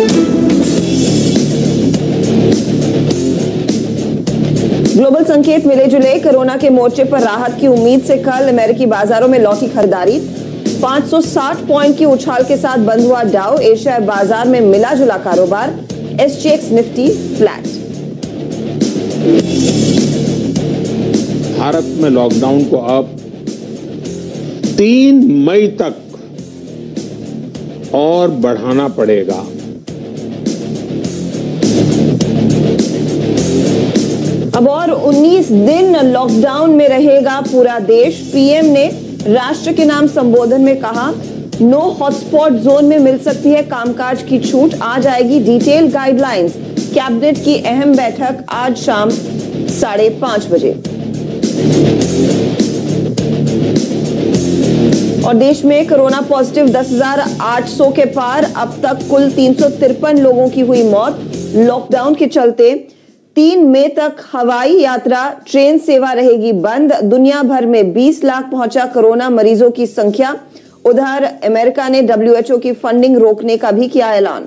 Global संकेत मिले जुले कोरोना के मोर्चे पर राहत की उम्मीद से कल अमेरिकी बाजारों में लौटी खरीदारी। 560 पॉइंट की उछाल के साथ बंद हुआ डाउ। एशिया बाजार में मिला जुला कारोबार। SGX Nifty flat. भारत में लॉकडाउन को अब 3 मई तक और बढ़ाना पड़ेगा। अब और 19 दिन लॉकडाउन में रहेगा पूरा देश। पीएम ने राष्ट्र के नाम संबोधन में कहा, नो हॉटस्पॉट जोन में मिल सकती है कामकाज की छूट। आज आएगी डिटेल गाइडलाइंस। कैबिनेट की अहम बैठक आज शाम 5:30 बजे। और देश में कोरोना पॉजिटिव 10,800 के पार। अब तक कुल 353 लोगों की हुई मौत। लॉकडाउन के चलते 3 मई तक हवाई यात्रा, ट्रेन सेवा रहेगी बंद। दुनिया भर में 20 लाख पहुंचा कोरोना मरीजों की संख्या। उधर अमेरिका ने WHO की फंडिंग रोकने का भी किया ऐलान।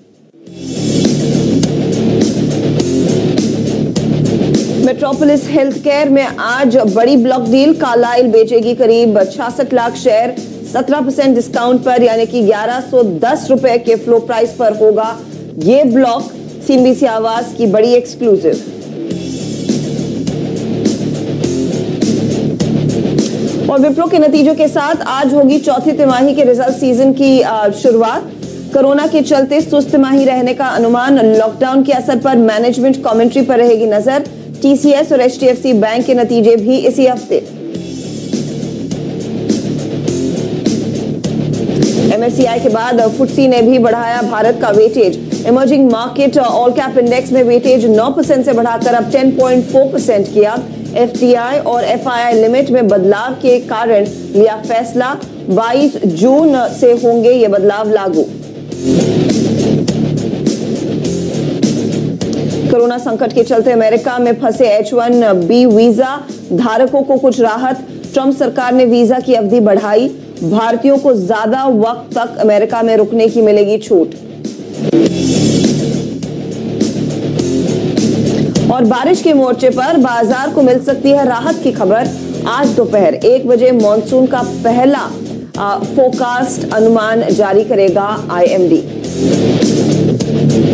मेट्रोपोलिस हेल्थ केयर में आज बड़ी ब्लॉक डील। कार्लाइल बेचेगी करीब 66 लाख शेयर 17% डिस्काउंट पर, यानी कि 1110 रुपए के फ्लो प्राइस पर होगा ये ब्लॉक। CNBC आवाज की बड़ी एक्सक्लूसिव। और विप्रो के नतीजों के साथ आज होगी चौथी तिमाही के रिजल्ट सीजन की शुरुआत। कोरोना के चलते सुस्त तिमाही रहने का अनुमान। लॉकडाउन के असर पर मैनेजमेंट कमेंट्री पर रहेगी नजर। TCS और HDFC बैंक के नतीजे भी इसी हफ्ते। MSCI के बाद FTSE ने भी बढ़ाया भारत का weightage. Emerging market all cap index में वेटेज 9% से बढ़ाकर अब 10.4% किया। FDI और FII लिमिट में बदलाव के कारण लिया फैसला। 22 जून से होंगे ये बदलाव लागू। कोरोना संकट के चलते अमेरिका में फंसे H1B वीजा धारकों को कुछ राहत। ट्रंप सरकार ने वीजा की अवधि बढ़ाई। भारतीयों को ज्यादा वक्त तक अमेरिका में रुकने की मिलेगी छूट। और बारिश के मोर्चे पर बाजार को मिल सकती है राहत की खबर। आज दोपहर 1 बजे मॉनसून का पहला फोरकास्ट अनुमान जारी करेगा IMD।